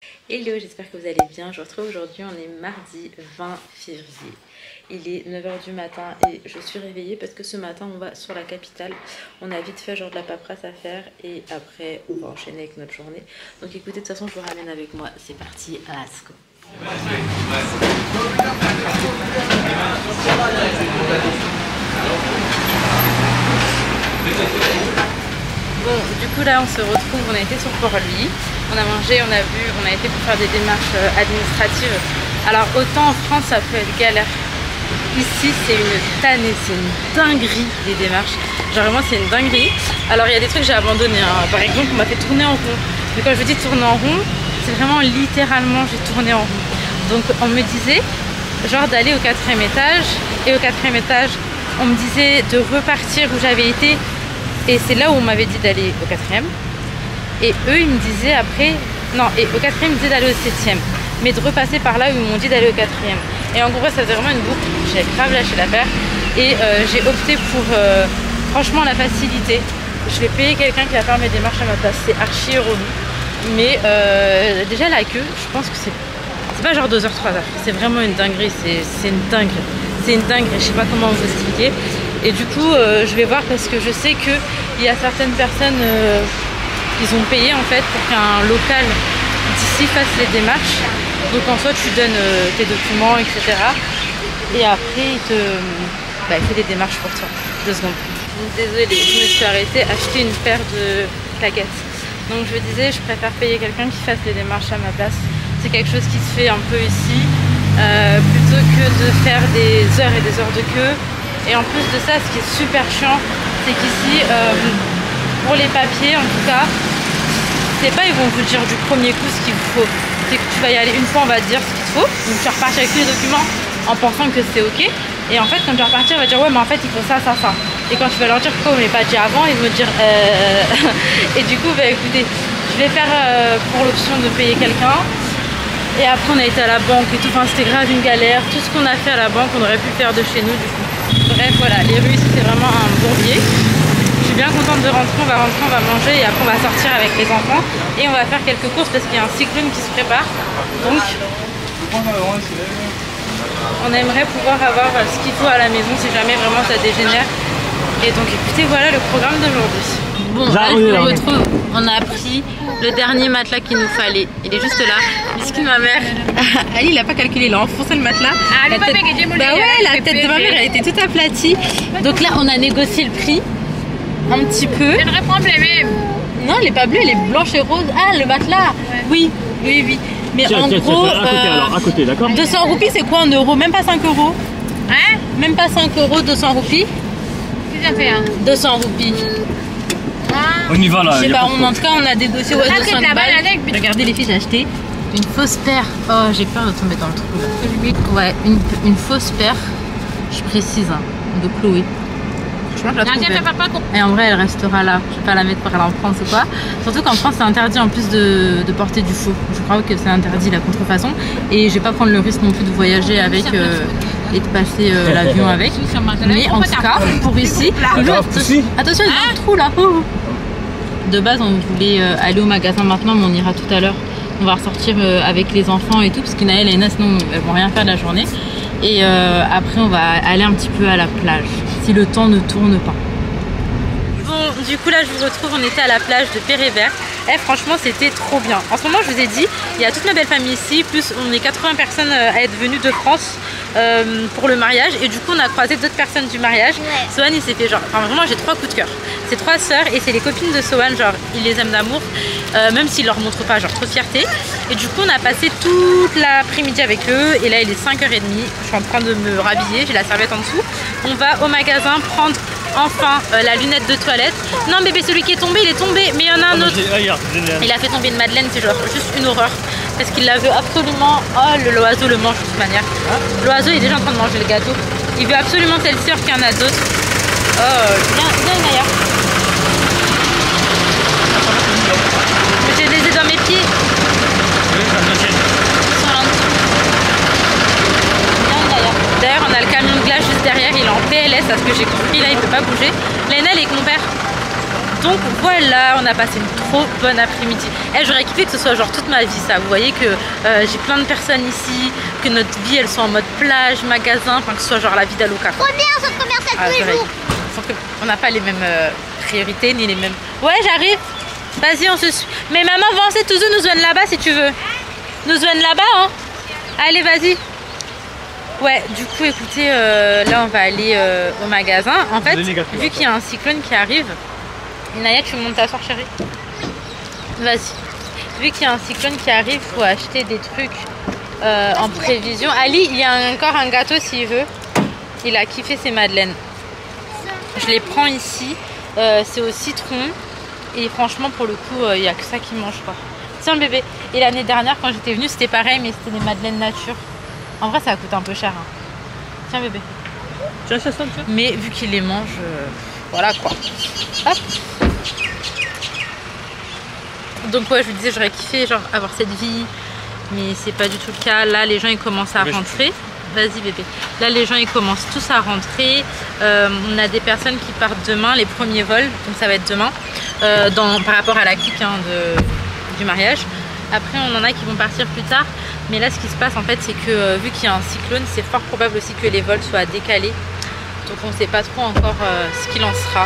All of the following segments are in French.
Hello, j'espère que vous allez bien. Je vous retrouve aujourd'hui, on est mardi 20 février. Il est 9 h du matin et je suis réveillée parce que ce matin on va sur la capitale. On a vite fait genre de la paperasse à faire et après on va enchaîner avec notre journée. Donc écoutez, de toute façon je vous ramène avec moi. C'est parti, let's go. Bon, du coup là on se retrouve, on a été sur Port-Louis, on a mangé, on a bu, on a été pour faire des démarches administratives. Alors autant en France ça peut être galère, ici c'est une tannée, c'est une dinguerie les démarches. Genre vraiment c'est une dinguerie. Alors il y a des trucs que j'ai abandonné, hein. Par exemple on m'a fait tourner en rond. Mais quand je dis tourner en rond, c'est vraiment littéralement j'ai tourné en rond. Donc on me disait genre d'aller au 4e étage et au 4e étage on me disait de repartir où j'avais été. Et c'est là où on m'avait dit d'aller au 4e. Et eux, ils me disaient après... Non, et au 4e, ils me disaient d'aller au 7e. Mais de repasser par là où ils m'ont dit d'aller au 4e. Et en gros, ça faisait vraiment une boucle. J'ai grave lâché l'affaire. Et j'ai opté pour, franchement, la facilité. Je vais payer quelqu'un qui va faire mes démarches à ma place. C'est archi relou. Mais déjà, la queue, je pense que c'est pas genre 2 h, 3 h. C'est vraiment une dinguerie. C'est une dinguerie. C'est une dinguerie. Je sais pas comment vous expliquer. Et du coup, je vais voir parce que je sais qu'il y a certaines personnes qui ont payé en fait pour qu'un local d'ici fasse les démarches. Donc en soi, tu donnes tes documents, etc. Et après, il fait des démarches pour toi. 2 secondes. Désolée, je me suis arrêtée acheter une paire de claquettes. Donc je me disais, je préfère payer quelqu'un qui fasse les démarches à ma place. C'est quelque chose qui se fait un peu ici, plutôt que de faire des heures et des heures de queue. Et en plus de ça, ce qui est super chiant, c'est qu'ici, pour les papiers en tout cas, c'est pas ils vont vous dire du premier coup ce qu'il vous faut. C'est que tu vas y aller une fois, on va te dire ce qu'il te faut. Donc tu repartes avec tous les documents en pensant que c'est ok. Et en fait, quand tu vas repartir, on va dire ouais, mais en fait, il faut ça, ça, ça. Et quand tu vas leur dire pourquoi on ne pas dit avant, ils vont me dire Et du coup, bah écoutez, je vais faire pour l'option de payer quelqu'un. Et après, on a été à la banque et tout. Enfin, c'était grave une galère. Tout ce qu'on a fait à la banque, on aurait pu faire de chez nous du coup. Bref, voilà, les rues ici c'est vraiment un bourbier. Je suis bien contente de rentrer, on va manger et après on va sortir avec les enfants et on va faire quelques courses parce qu'il y a un cyclone qui se prépare. Donc on aimerait pouvoir avoir ce qu'il faut à la maison si jamais vraiment ça dégénère. Et donc écoutez, voilà le programme d'aujourd'hui. Bon, là je vous retrouve, on a pris le dernier matelas qu'il nous fallait. Il est juste là. Puisque ma mère, Ali, il a pas calculé, il a enfoncé le matelas. La tête... Bah ouais, la tête de ma mère, elle était toute aplatie. Donc là, on a négocié le prix un petit peu. Elle répond les mêmes. Non, elle est pas bleue, elle est blanche et rose. Ah, le matelas. Ouais. Oui, oui, oui. Mais tiens, en gros, à côté, d'accord. 200 roupies, c'est quoi en euros? Même pas 5 euros. Hein? Même pas 5 euros, 200 roupies. Qu'est-ce que ça fait hein? 200 roupies. On y va là. Je sais pas, en tout cas on a négocié 200 balles. Regardez les filles, j'ai acheté une fausse paire. Oh, j'ai peur de tomber dans le trou là. Ouais, une fausse paire, je précise, hein, de Chloé. Franchement, je la trouve belle. Et en vrai, elle restera là. Je vais pas la mettre pour aller en France ou quoi. Surtout qu'en France, c'est interdit en plus de porter du faux. Je crois que c'est interdit la contrefaçon. Et je vais pas prendre le risque non plus de voyager avec et de passer l'avion avec. Mais en tout cas, pour ici, attention, il y a un trou là. De base, on voulait aller au magasin maintenant, mais on ira tout à l'heure. On va ressortir avec les enfants et tout, parce qu'Inaël et Ina, sinon, elles vont rien faire de la journée. Et après, on va aller un petit peu à la plage, si le temps ne tourne pas. Bon, du coup, là, je vous retrouve. On était à la plage de Pérébert. Franchement, c'était trop bien. En ce moment, je vous ai dit, il y a toute ma belle famille ici, plus on est 80 personnes à être venues de France pour le mariage. Et du coup, on a croisé d'autres personnes du mariage. Ouais. Sohan, il s'est fait genre, enfin vraiment, j'ai 3 coups de cœur. C'est 3 sœurs et c'est les copines de Sohan, genre, ils les aiment d'amour, même s'ils leur montrent pas, genre, trop de fierté. Et du coup, on a passé toute l'après-midi avec eux. Et là, il est 5 h 30. Je suis en train de me rhabiller, j'ai la serviette en dessous. On va au magasin prendre enfin la lunette de toilette. Non bébé, celui qui est tombé, il est tombé. Mais il y en a un autre. Il a fait tomber une madeleine, c'est genre juste une horreur. Parce qu'il la veut absolument. Oh, l'oiseau le mange de toute manière. L'oiseau est déjà en train de manger le gâteau. Il veut absolument celle-ci alors qu'il y en a d'autres. Oh, viens Naya. J'ai des œufs dans mes pieds. Ils sont là en dessous. Viens Naya. D'ailleurs, on a le camion de glace juste derrière. Il est en PLS, à ce que j'ai compris. Là, il peut pas bouger. Léna, elle est avec mon père. Donc voilà, on a passé une trop bonne après-midi. Et j'aurais kiffé que ce soit genre toute ma vie ça. Vous voyez que j'ai plein de personnes ici, que notre vie elle soit en mode plage, magasin, enfin que ce soit genre la vie d'Aloca. Trop bien, centre commercial tous les jours. Sauf qu'on n'a pas les mêmes priorités ni les mêmes... Ouais, j'arrive. Vas-y, on se suit. Mais maman, avancez tous deux, nous joignent là-bas si tu veux. Nous joignent là-bas, hein. Allez, vas-y. Ouais, du coup, écoutez, là, on va aller au magasin. En fait, vu qu'il y a un cyclone qui arrive, Inaya, tu montes t'asseoir, chérie. Vas-y. Vu qu'il y a un cyclone qui arrive, il faut acheter des trucs en prévision. Ali, il y a encore un gâteau s'il veut. Il a kiffé ses madeleines. Je les prends ici. C'est au citron. Et franchement, pour le coup, il n'y a que ça qui mange, quoi. Tiens, le bébé. Et l'année dernière, quand j'étais venue, c'était pareil, mais c'était des madeleines nature. En vrai, ça coûte un peu cher. Hein. Tiens, bébé. Tiens, ça sonne, tiens. Mais vu qu'il les mange, voilà, quoi. Hop. Donc, ouais, je vous disais, j'aurais kiffé genre, avoir cette vie. Mais c'est pas du tout le cas. Là, les gens, ils commencent à rentrer. Vas-y, bébé. Là, les gens, ils commencent tous à rentrer. On a des personnes qui partent demain, les premiers vols. Donc, ça va être demain. Par rapport à la clique hein, du mariage. Après on en a qui vont partir plus tard, mais là ce qui se passe en fait c'est que vu qu'il y a un cyclone, c'est fort probable aussi que les vols soient décalés, donc on ne sait pas trop encore ce qu'il en sera.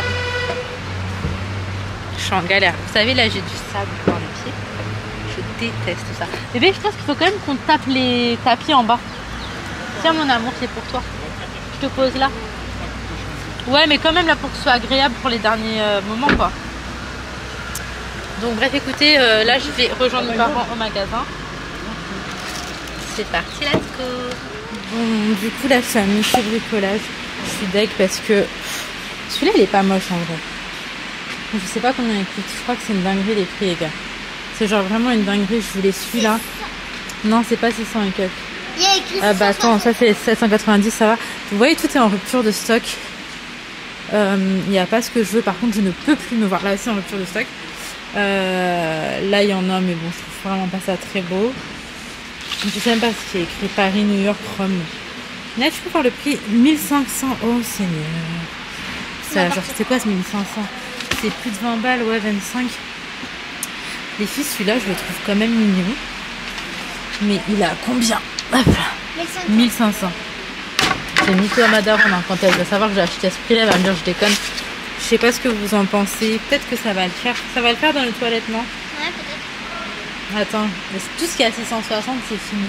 Je suis en galère, vous savez là j'ai du sable dans les pieds, je déteste ça. Bébé, je pense qu'il faut quand même qu'on tape les tapis en bas. Tiens mon amour, c'est pour toi, je te pose là. Ouais, mais quand même là pour que ce soit agréable pour les derniers moments quoi. Donc bref, écoutez, là je vais rejoindre mes parents au magasin. C'est parti, let's go. Bon, du coup la famille, c'est bricolage. Je suis deg parce que celui-là il est pas moche en vrai. Je sais pas combien il coûte. Je crois que c'est une dinguerie les prix les gars. C'est genre vraiment une dinguerie. Je voulais celui-là. Non, c'est pas 600 et quelques. Il y a écrit Ah bah attends, ça c'est 790, ça va. Vous voyez, tout est en rupture de stock. Il n'y a pas ce que je veux. Par contre, je ne peux plus me voir. Là aussi en rupture de stock. Là il y en a, mais bon, je trouve vraiment pas ça très beau. Je sais même pas ce qui est écrit Paris, New York, Rome. Là, tu peux voir le prix 1500. Oh Seigneur. Ça, genre, c'était quoi ce 1500? C'est plus de 20 balles, ouais, 25. Les filles, celui-là, je le trouve quand même mignon. Mais il a combien? Hop là. 1500. J'ai mis tout à ma daronne hein, quand elle va savoir que j'ai acheté à ce prix-là, elle va me dire je déconne. Je sais pas ce que vous en pensez. Peut-être que ça va le faire. Ça va le faire dans les toilettes, non? Ouais, peut-être. Attends, tout ce qui est à 660, c'est fini.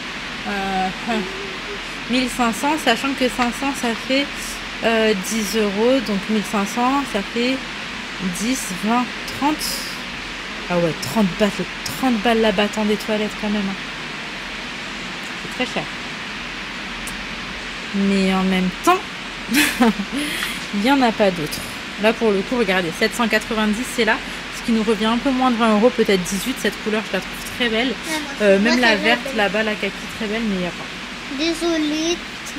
1500, sachant que 500, ça fait 10 euros. Donc 1500, ça fait 10, 20, 30. Ah ouais, 30 balles. 30 balles la battant des toilettes quand même. Hein. C'est très cher. Mais en même temps, il n'y en a pas d'autres. Là pour le coup, regardez, 790 c'est là, ce qui nous revient un peu moins de 20 euros, peut-être 18. Cette couleur je la trouve très belle. Même la verte là-bas, la kaki très belle, mais il n'y a pas. Désolée.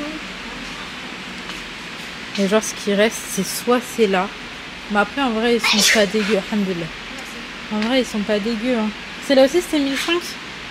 Et genre ce qui reste c'est soit c'est là, mais après en vrai ils sont pas dégueux, alhamdoulilah. En vrai ils sont pas dégueux. Hein. C'est là aussi c'était 1005. Ouais.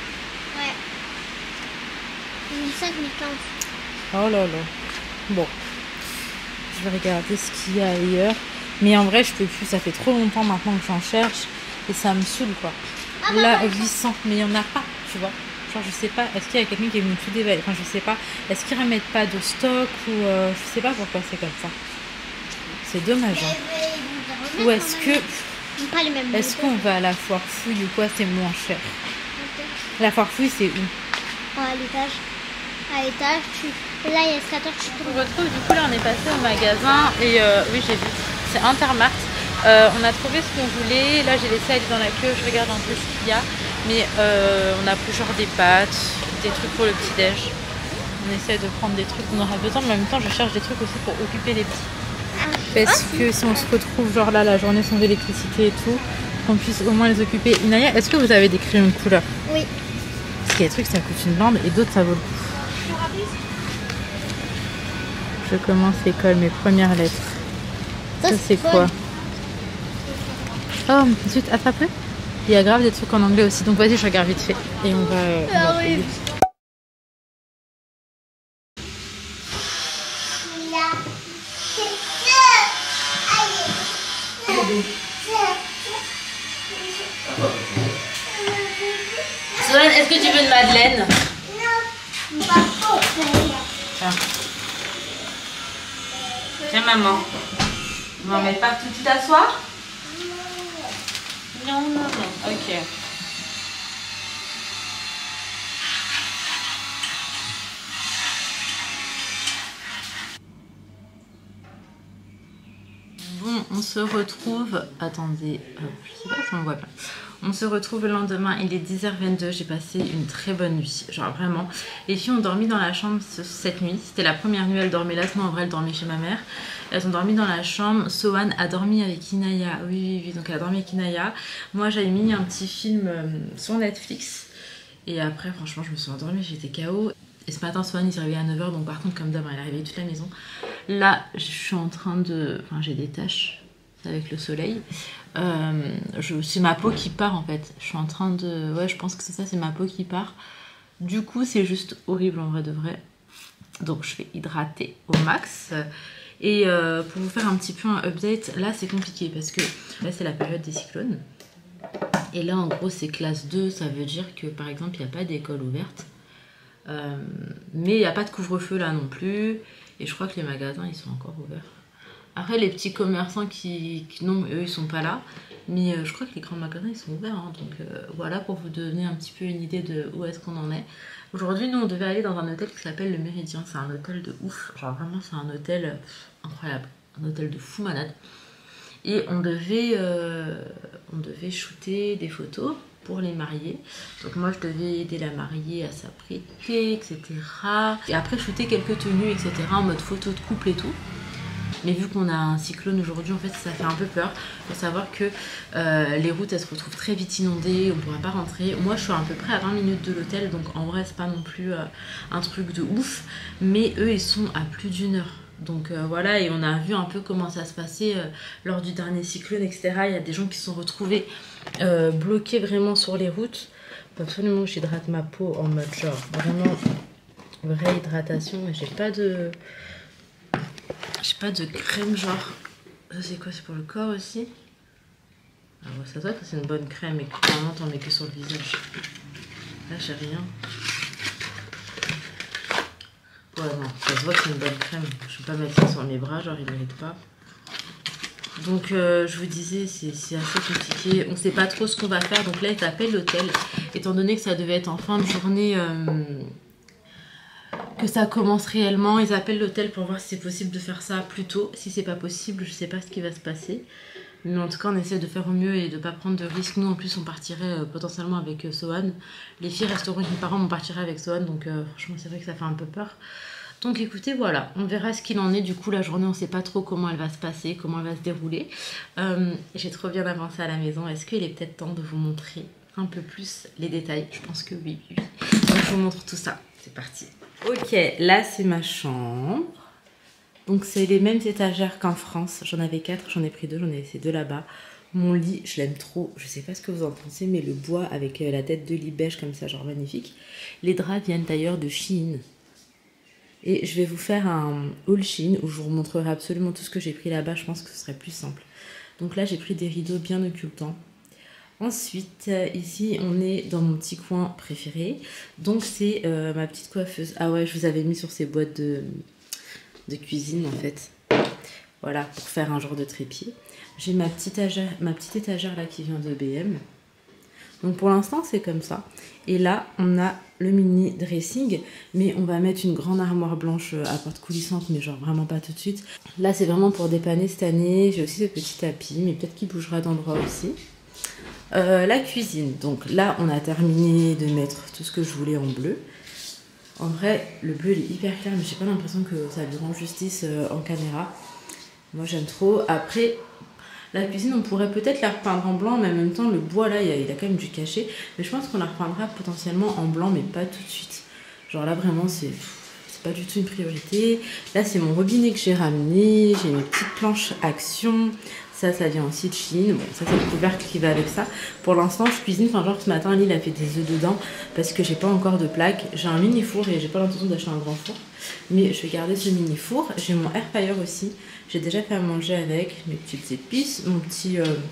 1005, 1015. Oh là là. Bon. Je vais regarder ce qu'il y a ailleurs. Mais en vrai, je peux plus. Ça fait trop longtemps maintenant que j'en cherche. Et ça me saoule, quoi. Là, 800. Mais il n'y en a pas, tu vois. Genre, je sais pas. Est-ce qu'il y a quelqu'un qui est venu tout déballer? Enfin, je sais pas. Est-ce qu'ils remettent pas de stock ou... je sais pas pourquoi c'est comme ça. C'est dommage. Hein. Ou est-ce que... Est-ce qu'on va à la foire fouille ou quoi? C'est moins cher. La foire fouille, c'est où? À l'étage. À l'étage, là il y a escalator, on retrouve du coup là on est passé au magasin et oui j'ai vu, c'est Intermart. On a trouvé ce qu'on voulait, là j'ai laissé aller dans la queue, je regarde un peu ce qu'il y a, mais on a pris genre des pâtes, des trucs pour le petit déj. On essaie de prendre des trucs qu'on aura besoin, mais en même temps je cherche des trucs aussi pour occuper les petits. Parce que si on se retrouve genre là la journée sans électricité et tout, qu'on puisse au moins les occuper. Inaya, est-ce que vous avez des crayons de couleur? Oui. Parce qu'il y a des trucs ça coûte une blinde et d'autres ça vaut le coup. Je commence l'école, mes premières lettres. Ça c'est quoi? Oh zut, attrape-le. Il y a grave des trucs en anglais aussi, donc vas-y je regarde vite fait. Et on va oui. Solène, est-ce que tu veux une madeleine? Non, pas trop. Tiens. Tiens maman. On en met partout. Tu t'assois? Non, non, non. Ok. Bon, on se retrouve. Attendez, je sais pas si on voit pas. On se retrouve le lendemain, il est 10h22, j'ai passé une très bonne nuit, genre vraiment. Les filles ont dormi dans la chambre cette nuit, c'était la première nuit, elles dormaient là, sinon en vrai elles dormaient chez ma mère. Elles ont dormi dans la chambre, Sohan a dormi avec Inaya, oui, donc elle a dormi avec Inaya. Moi j'avais mis un petit film sur Netflix, et après franchement je me suis endormie, j'étais KO. Et ce matin Sohan il s'est réveillé à 9h, donc par contre comme d'hab il a réveillé toute la maison. Là je suis en train de... Enfin j'ai des taches avec le soleil. C'est ma peau qui part en fait. Je suis en train de... Ouais, je pense que c'est ça, c'est ma peau qui part. Du coup, c'est juste horrible en vrai de vrai. Donc, je vais hydrater au max. Et pour vous faire un petit peu un update, là, c'est compliqué parce que là, c'est la période des cyclones. Et là, en gros, c'est classe 2. Ça veut dire que, par exemple, il n'y a pas d'école ouverte. Mais il n'y a pas de couvre-feu là non plus. Et je crois que les magasins, ils sont encore ouverts. Après, les petits commerçants non, eux, ils sont pas là. Mais je crois que les grands magasins, ils sont ouverts. Hein, donc voilà, pour vous donner un petit peu une idée de où est-ce qu'on en est. Aujourd'hui, nous, on devait aller dans un hôtel qui s'appelle le Méridien. C'est un hôtel de ouf. Genre vraiment, c'est un hôtel incroyable. Un hôtel de fou malade. Et on devait shooter des photos pour les mariés. Donc moi, je devais aider la mariée à s'apprêter, etc. Et après, shooter quelques tenues, etc. en mode photo de couple et tout. Mais vu qu'on a un cyclone aujourd'hui, en fait, ça fait un peu peur. Il faut savoir que les routes, elles se retrouvent très vite inondées, on ne pourra pas rentrer. Moi, je suis à peu près à 20 minutes de l'hôtel, donc en vrai, c'est pas non plus un truc de ouf. Mais eux, ils sont à plus d'1 heure. Donc voilà, et on a vu un peu comment ça se passait lors du dernier cyclone, etc. Il y a des gens qui se sont retrouvés bloqués vraiment sur les routes. Faut absolument que j'hydrate ma peau en mode genre vraiment vraie hydratation, mais j'ai pas de crème genre. Ça c'est quoi? C'est pour le corps aussi? Ah ouais, ça doit être que c'est une bonne crème et que normalement t'en mets que sur le visage. Là j'ai rien. Ouais non, ça se voit que c'est une bonne crème. Je vais pas mettre ça sur mes bras, genre ils méritent pas. Donc je vous disais, c'est assez compliqué. On sait pas trop ce qu'on va faire. Donc là ils appellent l'hôtel. Étant donné que ça devait être en fin de journée... que ça commence réellement, ils appellent l'hôtel pour voir si c'est possible de faire ça plus tôt. Si c'est pas possible, je sais pas ce qui va se passer. Mais en tout cas, on essaie de faire au mieux et de pas prendre de risques. Nous, en plus, on partirait potentiellement avec Sohan. Les filles resteront avec mes parents, on partirait avec Sohan. Donc franchement, c'est vrai que ça fait un peu peur. Donc écoutez, voilà, on verra ce qu'il en est. Du coup, la journée, on sait pas trop comment elle va se passer, comment elle va se dérouler. J'ai trop bien avancé à la maison. Est-ce qu'il est peut-être temps de vous montrer un peu plus les détails? Je pense que oui. Donc je vous montre tout ça. C'est parti. Ok, là c'est ma chambre. Donc c'est les mêmes étagères qu'en France. J'en avais 4, j'en ai pris 2, j'en ai laissé 2 là-bas. Mon lit, je l'aime trop. Je sais pas ce que vous en pensez, mais le bois avec la tête de lit beige comme ça, genre magnifique. Les draps viennent d'ailleurs de Shein. Et je vais vous faire un haul Shein où je vous montrerai absolument tout ce que j'ai pris là-bas. Je pense que ce serait plus simple. Donc là j'ai pris des rideaux bien occultants. Ensuite, ici, on est dans mon petit coin préféré. Donc, c'est ma petite coiffeuse. Ah ouais, je vous avais mis sur ces boîtes de cuisine, en fait. Voilà, pour faire un genre de trépied. J'ai ma petite étagère là qui vient de BM. Donc, pour l'instant, c'est comme ça. Et là, on a le mini dressing. Mais on va mettre une grande armoire blanche à porte coulissante, mais genre vraiment pas tout de suite. Là, c'est vraiment pour dépanner cette année. J'ai aussi ce petit tapis, mais peut-être qu'il bougera d'endroit aussi. La cuisine, donc là on a terminé de mettre tout ce que je voulais en bleu. En vrai le bleu il est hyper clair, mais j'ai pas l'impression que ça lui rend justice en caméra. Moi j'aime trop. Après la cuisine on pourrait peut-être la repeindre en blanc, mais en même temps le bois là il a quand même du cachet. Mais je pense qu'on la repeindra potentiellement en blanc, mais pas tout de suite. Genre là vraiment c'est pas du tout une priorité. Là c'est mon robinet que j'ai ramené, j'ai mes petites planches Action. Ça vient aussi de Shein. Bon, ça c'est le couvercle qui va avec ça. Pour l'instant, je cuisine. Enfin, genre ce matin, Lille a fait des œufs dedans parce que j'ai pas encore de plaque. J'ai un mini four et j'ai pas l'intention d'acheter un grand four. Mais je vais garder ce mini four. J'ai mon air fryer aussi. J'ai déjà fait à manger avec mes petites épices, mon petit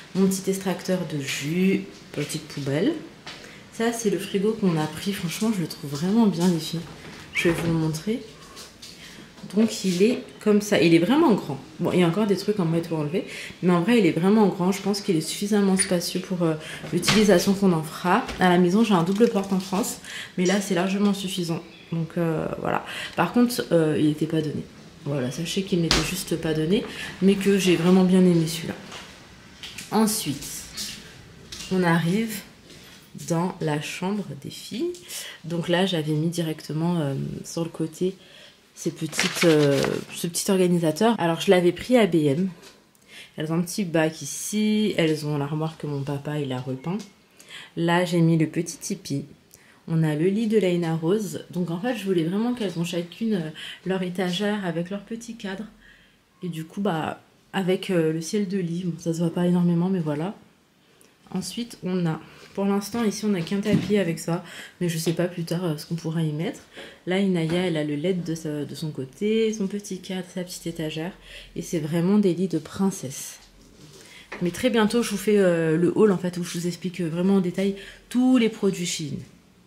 mon petit extracteur de jus, petite poubelle. Ça c'est le frigo qu'on a pris, franchement je le trouve vraiment bien les filles. Je vais vous le montrer. Donc il est comme ça, il est vraiment grand. Bon, il y a encore des trucs en mettre ou enlever, mais en vrai il est vraiment grand. Je pense qu'il est suffisamment spacieux pour l'utilisation qu'on en fera. À la maison j'ai un double porte en France, mais là c'est largement suffisant. Donc voilà. Par contre il n'était pas donné. Voilà, sachez qu'il n'était juste pas donné, mais que j'ai vraiment bien aimé celui-là. Ensuite, on arrive dans la chambre des filles. Donc là j'avais mis directement sur le côté ce petit organisateur. Alors je l'avais pris à BM. Elles ont un petit bac ici. Elles ont l'armoire que mon papa il a repeint. Là j'ai mis le petit tipi. On a le lit de Laina Rose. Donc en fait je voulais vraiment qu'elles ont chacune leur étagère avec leur petit cadre. Et du coup bah avec le ciel de lit. Bon, ça se voit pas énormément mais voilà. Ensuite on a, pour l'instant ici on n'a qu'un tapis avec ça, mais je sais pas plus tard ce qu'on pourra y mettre. Là Inaya elle a le LED de son côté, son petit cadre, sa petite étagère, et c'est vraiment des lits de princesse. Mais très bientôt je vous fais le haul en fait où je vous explique vraiment en détail tous les produits Shein.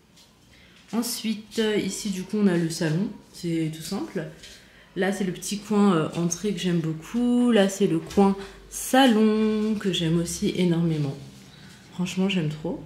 Ensuite ici du coup on a le salon, c'est tout simple. Là c'est le petit coin entrée que j'aime beaucoup, là c'est le coin salon que j'aime aussi énormément. Franchement, j'aime trop.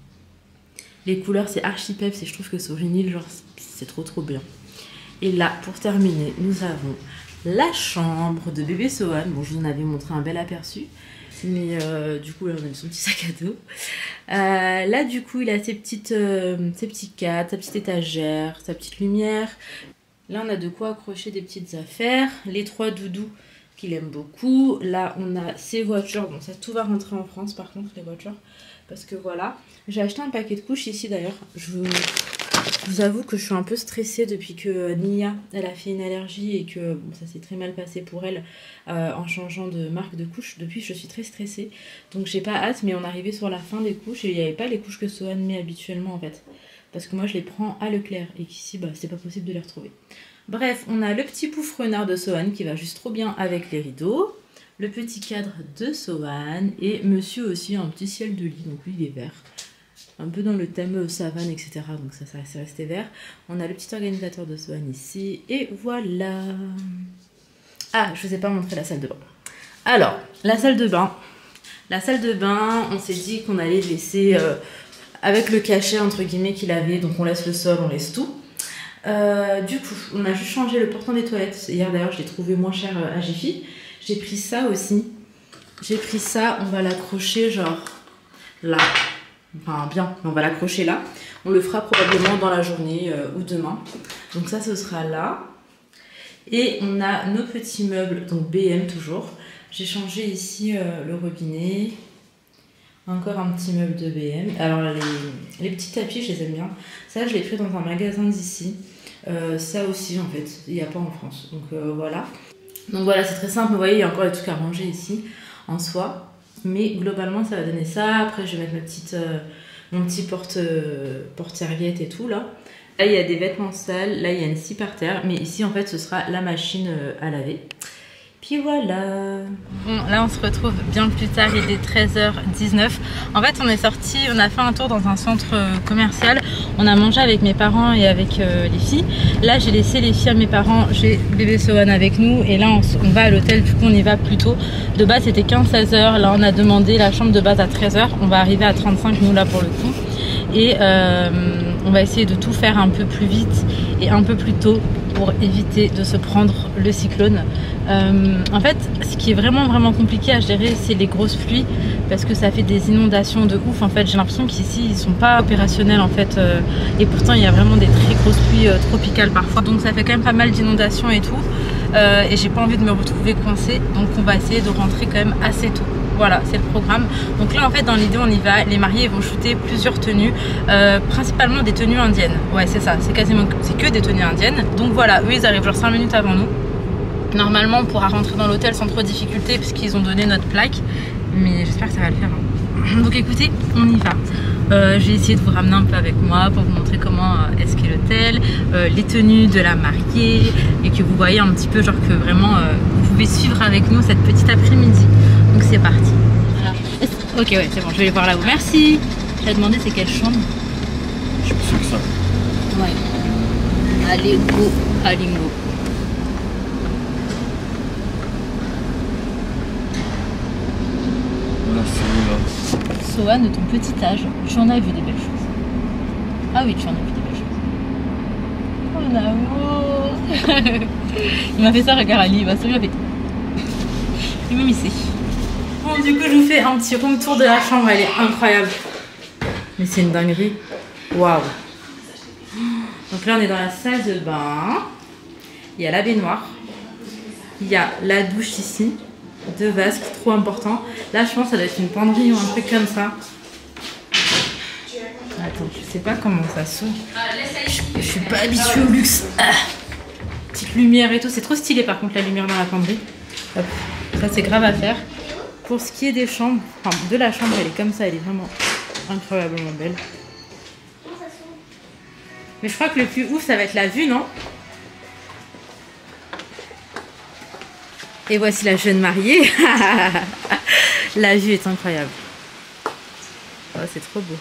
Les couleurs, c'est archi peps et je trouve que sur vinyle, genre, c'est trop bien. Et là, pour terminer, nous avons la chambre de bébé Sohan. Bon, je vous en avais montré un bel aperçu. Mais du coup, là, on a son petit sac à dos. Là, du coup, il a ses petits cadres, sa petite étagère, sa petite lumière. Là, on a de quoi accrocher des petites affaires. Les 3 doudous qu'il aime beaucoup. Là on a ses voitures, bon ça tout va rentrer en France par contre les voitures, parce que voilà. J'ai acheté un paquet de couches ici d'ailleurs. Je vous avoue que je suis un peu stressée depuis que Nia elle a fait une allergie et que bon, ça s'est très mal passé pour elle en changeant de marque de couches. Depuis je suis très stressée, donc j'ai pas hâte, mais on arrivait sur la fin des couches et il n'y avait pas les couches que Sohan met habituellement en fait, parce que moi je les prends à Leclerc et qu'ici bah c'est pas possible de les retrouver. Bref, on a le petit pouf renard de Sohan qui va juste trop bien avec les rideaux. Le petit cadre de Sohan. Et monsieur aussi, un petit ciel de lit. Donc lui, il est vert. Un peu dans le thème savane, etc. Donc ça c'est resté vert. On a le petit organisateur de Sohan ici. Et voilà. Ah, je vous ai pas montré la salle de bain. Alors, la salle de bain. La salle de bain, on s'est dit qu'on allait laisser avec le cachet, entre guillemets, qu'il avait. Donc on laisse le sol, on laisse tout. Du coup, on a juste changé le portant des toilettes. Hier d'ailleurs, je l'ai trouvé moins cher à Jiffy. J'ai pris ça aussi. J'ai pris ça, on va l'accrocher genre là. Enfin bien, mais on va l'accrocher là. On le fera probablement dans la journée ou demain. Donc ça, ce sera là. Et on a nos petits meubles, donc BM toujours. J'ai changé ici le robinet. Encore un petit meuble de BM. Alors les petits tapis, je les aime bien. Ça, je l'ai pris dans un magasin d'ici. Ça aussi, en fait, il n'y a pas en France. Donc voilà. Donc voilà, c'est très simple. Vous voyez, il y a encore des trucs à ranger ici en soi. Mais globalement, ça va donner ça. Après, je vais mettre mon petit porte-serviette et tout là. Là, il y a des vêtements sales. Là, il y a une scie par terre. Mais ici, en fait, ce sera la machine à laver. Puis voilà. Bon, là on se retrouve bien plus tard, il est 13h19. En fait on est sorti, on a fait un tour dans un centre commercial. On a mangé avec mes parents et avec les filles. Là j'ai laissé les filles à mes parents, j'ai bébé Sohan avec nous. Et là on va à l'hôtel, du coup on y va plus tôt. De base c'était 15-16h, là on a demandé la chambre de base à 13h. On va arriver à 35 nous là pour le coup. Et on va essayer de tout faire un peu plus vite et un peu plus tôt pour éviter de se prendre le cyclone. En fait, ce qui est vraiment compliqué à gérer, c'est les grosses pluies, parce que ça fait des inondations de ouf. En fait, j'ai l'impression qu'ici, ils sont pas opérationnels en fait, et pourtant, il y a vraiment des très grosses pluies tropicales parfois. Donc, ça fait quand même pas mal d'inondations et tout, et j'ai pas envie de me retrouver coincée. Donc, on va essayer de rentrer quand même assez tôt. Voilà, c'est le programme. Donc là en fait dans l'idée on y va, les mariés vont shooter plusieurs tenues, principalement des tenues indiennes. Ouais c'est ça, c'est que des tenues indiennes. Donc voilà, eux ils arrivent genre 5 minutes avant nous. Normalement on pourra rentrer dans l'hôtel sans trop de difficulté puisqu'ils ont donné notre plaque. Mais j'espère que ça va le faire hein. Donc écoutez, on y va. Je vais essayer de vous ramener un peu avec moi pour vous montrer comment est-ce qu'est l'hôtel, les tenues de la mariée, et que vous voyez un petit peu genre que vraiment vous pouvez suivre avec nous cette petite après-midi. Donc c'est parti. Voilà. Ok, ouais, c'est bon, je vais les voir là-haut. Merci. J'ai demandé c'est quelle chambre. Je suis sûr que ça. Ouais. Allez, go, Alingo. Voilà, c'est là. Sohan, de ton petit âge, tu en as vu des belles choses. Ah oui, tu en as vu des belles choses. Oh l'amour. Il m'a fait ça, regarde Ali, il va se lever. Il m'a missé. Bon, du coup, je vous fais un petit room tour de la chambre, elle est incroyable. Mais c'est une dinguerie. Waouh. Donc là, on est dans la salle de bain. Il y a la baignoire. Il y a la douche ici. 2 vases, trop important. Là, je pense que ça doit être une penderie ou un truc comme ça. Attends, je sais pas comment ça s'ouvre. Je suis pas habituée au luxe. Ah. Petite lumière et tout. C'est trop stylé par contre la lumière dans la penderie. Hop. Ça, c'est grave à faire. Pour ce qui est des chambres, enfin de la chambre, elle est comme ça. Elle est vraiment incroyablement belle. Mais je crois que le plus ouf, ça va être la vue, non? Et voici la jeune mariée. La vue est incroyable. Oh, c'est trop beau.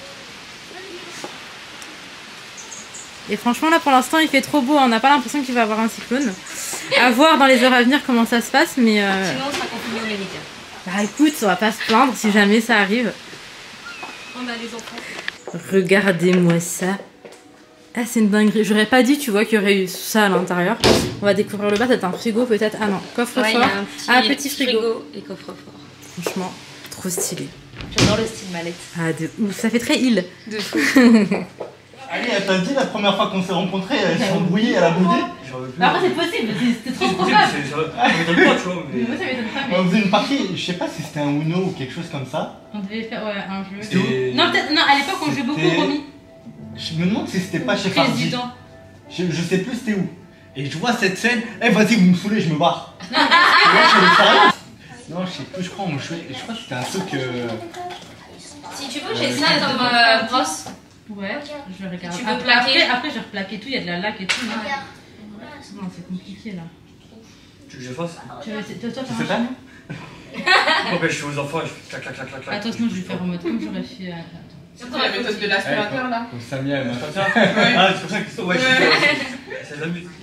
Et franchement, là, pour l'instant, il fait trop beau. On n'a pas l'impression qu'il va y avoir un cyclone. À voir dans les heures à venir comment ça se passe. Mais Sinon, on sera confiné au Méditerranée. bah écoute, on va pas se plaindre si jamais ça arrive. On a les enfants. Regardez-moi ça. Ah, c'est une dinguerie. J'aurais pas dit, tu vois, qu'il y aurait eu ça à l'intérieur. On va découvrir le bas. C'est un frigo peut-être. Ah non, coffre-fort. Ouais, un petit frigo. et coffre-fort. Franchement, trop stylé. J'adore le style mallette. Ah, de ouf. Ça fait très île. De fou. Allez, elle t'a dit la première fois qu'on s'est rencontrés, elle s'est embrouillée, elle a boudé. Après, c'est possible. C'est trop probable. Ça m'étonne pas, tu vois. Mais... Moi, ça m'étonne pas, mais On faisait une partie, je sais pas si c'était un Uno ou quelque chose comme ça. on devait faire ouais, un jeu. C'était- Non, peut-être. Non, à l'époque, on jouait beaucoup C'était- au Romy. Je me demande si c'était pas chez Fardi. Président. Je sais plus c'était où. Et je vois cette scène, eh vas-y vous me saoulez, je me barre. Et là, je suis sérieux. Non, je sais plus, je crois on jouait. Je crois que c'était un truc. Si tu veux, j'ai ça comme brosse. Ouais, je vais regarder. Tu veux plaquer Après, j'ai replaqué tout. Il y a de la laque et tout. Non, non c'est compliqué là. Tu veux que je fasse? Toi, Tu t'as sais pas? Bon, ben, je suis aux enfants et je fais clac, clac, clac, clac, clac. Attends, sinon je vais faire en mode comme j'aurais fait. Attends. C'est la méthode de l'aspirateur là. Comme Samia, elle m'a Comme ça? Ah, c'est pour ça que ouais, je suis c'est la mute.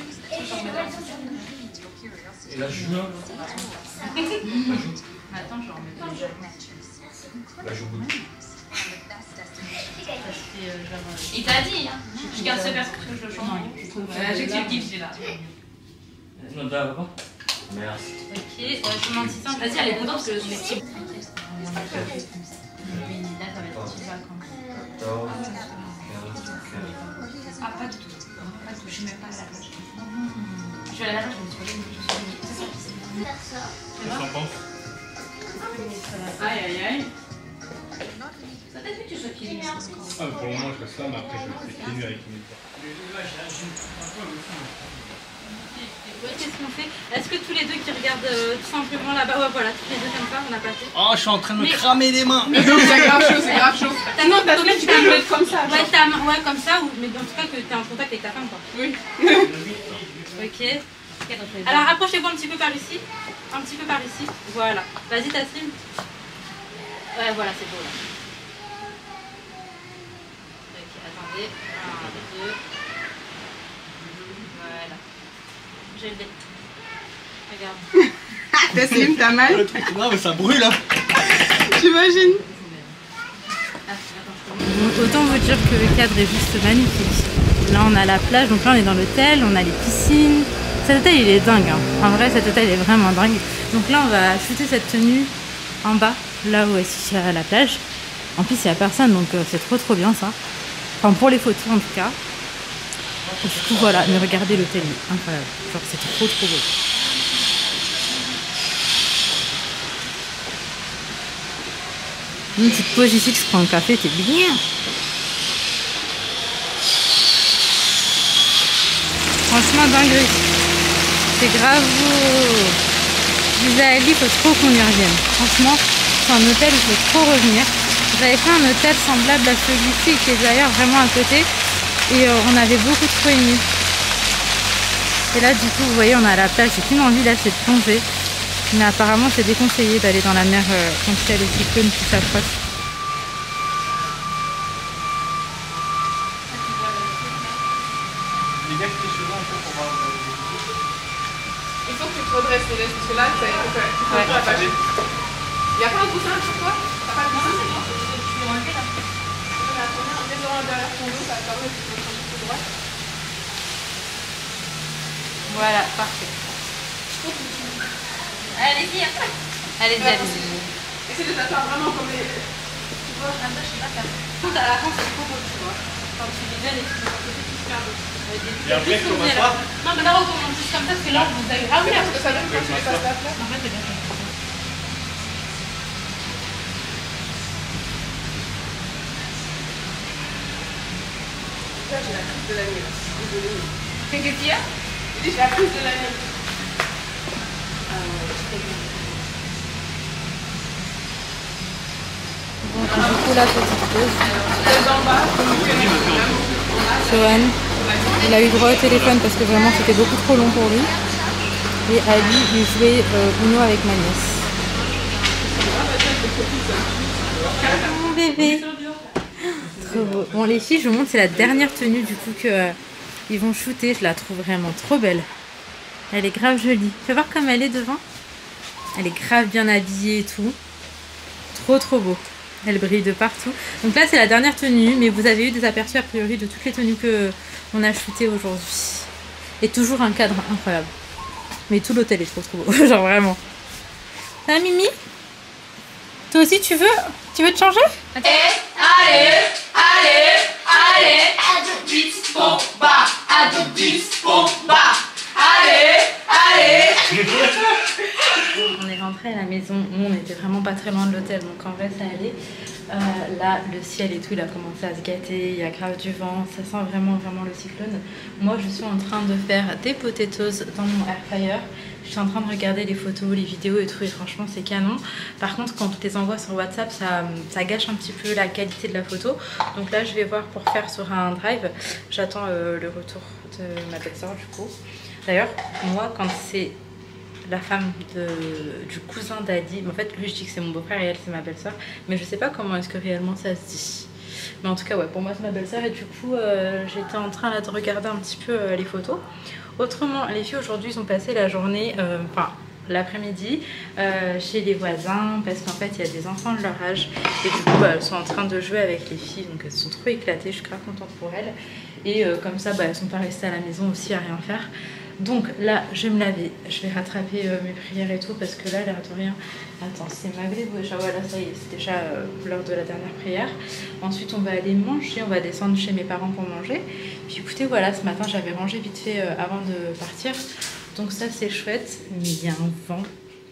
Et là, je joue là. Attends, je remets pas. Là, je joue. Il t'a dit, hein. Je garde ce parce que je le chante. J'ai que tu le kiffes celui-là. Non, là, va pas. Merci. Ok, je m'en dis ça. Vas-y, elle est contente parce que je suis style. Oui, là, ça va être petit vacances. Ah, pas du tout. Pas du tout, je suis même pas à la plage. Je suis allée à la plage, je me suis dit, c'est ça. Qu'est-ce que t'en penses? Aïe aïe aïe. Ça t'a fait que tu sois pieds nus. Ah, pour le moment, je reste là, mais après, je fais pieds nus avec une Qu'est-ce qu'on fait? Est-ce que tous les deux qui regardent tout simplement là-bas, ouais voilà, tous les deux comme ça, on a passé. Oh, je suis en train de me cramer les mains. C'est grave chaud, c'est grave chaud. T'as non, parce que tu peux jouer comme ça. Ouais, ouais, comme ça, ou, mais en tout cas que t'es en contact avec ta femme quoi. Oui. Ok. Alors approchez-vous un petit peu par ici. Un petit peu par ici. Voilà. Vas-y Taslim. Ouais, voilà, c'est beau là. Ok, attendez. 1, 2. Voilà. J'ai levé. Regarde. Taslim, t'as mal? Le truc, non, mais ça brûle, hein. J'imagine. Autant vous dire que le cadre est juste magnifique. Là on a la plage, donc là on est dans l'hôtel, on a les piscines. Cet hôtel il est dingue, hein. En vrai cet hôtel est vraiment dingue. Donc là on va shooter cette tenue en bas, là où est à la plage. En plus il n'y a personne donc c'est trop bien ça. Enfin pour les photos en tout cas. Et du coup voilà, mais regardez l'hôtel, il est incroyable. Genre c'est trop beau. Une petite pause ici, tu prends un café, t'es bien. Franchement, dinguerie. C'est grave beau. Je disais à Ali, il faut trop qu'on y revienne. Franchement, c'est un hôtel, il faut trop revenir. J'avais fait un hôtel semblable à celui-ci, qui est d'ailleurs vraiment à côté. Et on avait beaucoup trop aimé. Et là, du coup, vous voyez, on a la plage. J'ai qu'une envie là, c'est de plonger. Mais apparemment c'est déconseillé d'aller dans la mer quand il y a les cyclones qui s'approchent. Il faut que tu te redresses parce que là, tu fais un peu la page. Il n'y a pas un coussin sur toi? T'as pas de coussin? C'est bon, tu peux enlever là. La première, en descendant derrière ton dos, ça va permettre de te prendre un peu droit. Voilà, parfait. Allez-y, après. Allez-y, allez-y. Essaye de t'asseoir vraiment comme les... Tu vois, comme ça, je sais pas faire. Quand à la fin, c'est trop beau, tu vois. Quand tu les donnes et que tu vas côté, tu fais un peu. Et après, je commence pas. Non, mais là, on commence juste comme ça, parce que là, vous avez. Ah oui, Parce que ça donne quand tu les passes la fleur. En fait, c'est bien fait. Là, j'ai la crise de la nuit. Désolée. Qu'est-ce qu'il y a? Je dis, j'ai la crise de la nuit. Bon, du coup la petite pause. D'en bas, Johan, il a eu droit au téléphone parce que vraiment c'était beaucoup trop long pour lui. Et Ali, il jouait Uno avec ma nièce. Mon bébé. Trop beau. Bon les filles, je vous montre, c'est la dernière tenue du coup que ils vont shooter. Je la trouve vraiment trop belle. Elle est grave jolie. Fais voir comme elle est devant. Elle est grave bien habillée et tout. Trop beau. Elle brille de partout. Donc là c'est la dernière tenue, mais vous avez eu des aperçus a priori de toutes les tenues que on a shootées aujourd'hui. Et toujours un cadre incroyable. Mais tout l'hôtel est trop beau. Genre vraiment. Ça va Mimi? Toi aussi tu veux te changer? Allez, Adobis, bomba, Adobis, bomba. Allez. On est rentré à la maison, nous on était vraiment pas très loin de l'hôtel, donc en vrai ça allait. Là le ciel et tout il a commencé à se gâter, il y a grave du vent, ça sent vraiment le cyclone. Moi je suis en train de faire des potatoes dans mon air fryer. Je suis en train de regarder les photos, les vidéos et tout, et franchement c'est canon. Par contre quand tu les envoies sur WhatsApp ça gâche un petit peu la qualité de la photo. Donc là je vais voir pour faire sur un drive. J'attends le retour de ma belle-sœur du coup. D'ailleurs moi quand c'est la femme du cousin d'Adi, en fait lui je dis que c'est mon beau-frère et elle c'est ma belle-sœur, mais je sais pas comment est-ce que réellement ça se dit, mais en tout cas ouais, pour moi c'est ma belle-sœur. Et du coup j'étais en train là de regarder un petit peu les photos. Autrement les filles aujourd'hui ils ont passé la journée, l'après-midi chez les voisins parce qu'en fait il y a des enfants de leur âge et du coup elles sont en train de jouer avec les filles, donc elles sont trop éclatées, je suis grave contente pour elles. Et comme ça elles sont pas restées à la maison aussi à rien faire. Donc là je vais me laver, je vais rattraper mes prières et tout parce que là l'air de rien. Attends, c'est Maghrib ou Écha? Voilà, ça y est, c'est déjà l'heure de la dernière prière. Ensuite on va aller manger, on va descendre chez mes parents pour manger. Puis écoutez voilà, ce matin j'avais rangé vite fait avant de partir. Donc ça c'est chouette, mais il y a un vent.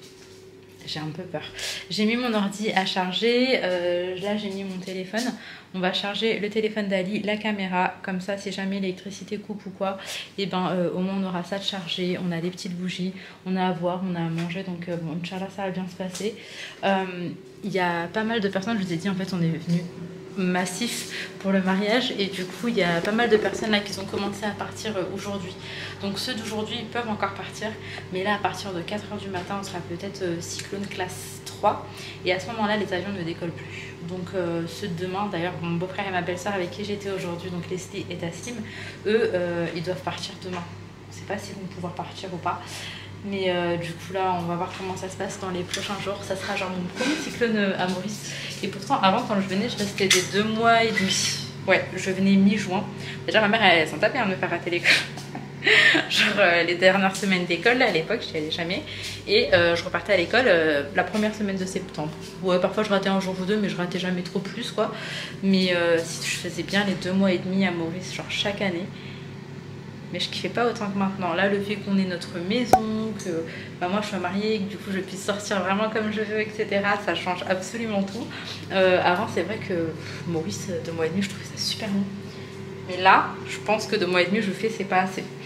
J'ai un peu peur. J'ai mis mon ordi à charger, là j'ai mis mon téléphone. On va charger le téléphone d'Ali, la caméra, comme ça si jamais l'électricité coupe ou quoi, et ben au moins on aura ça de charger. On a des petites bougies, on a à boire, on a à manger, donc bon, Inch'Allah ça va bien se passer. Il y a pas mal de personnes, je vous ai dit en fait on est venu massif pour le mariage et du coup il y a pas mal de personnes là qui ont commencé à partir aujourd'hui. Donc ceux d'aujourd'hui ils peuvent encore partir, mais là à partir de 4h du matin on sera peut-être cyclone classe 3 et à ce moment là les avions ne décollent plus. Donc ceux de demain, d'ailleurs mon beau-frère et ma belle-sœur avec qui j'étais aujourd'hui, donc Leslie et Tassim, eux ils doivent partir demain. Je sais pas s'ils vont pouvoir partir ou pas. Mais du coup là on va voir comment ça se passe dans les prochains jours. Ça sera genre mon premier cyclone à Maurice. Et pourtant avant quand je venais je restais des 2 mois et demi. Ouais, je venais mi-juin. Déjà ma mère elle s'en tapait de me faire rater l'école. Genre les dernières semaines d'école à l'époque j'y allais jamais. Et je repartais à l'école la première semaine de septembre. Ouais, parfois je ratais un jour ou deux mais je ratais jamais trop plus quoi. Mais si je faisais bien les 2 mois et demi à Maurice genre chaque année. Mais je kiffais pas autant que maintenant. Là, le fait qu'on ait notre maison, que moi je sois mariée, que du coup je puisse sortir vraiment comme je veux, etc., ça change absolument tout. Avant, c'est vrai que Maurice, 2 mois et demi, je trouvais ça super long. Mais là, je pense que 2 mois et demi, je fais, c'est pas assez.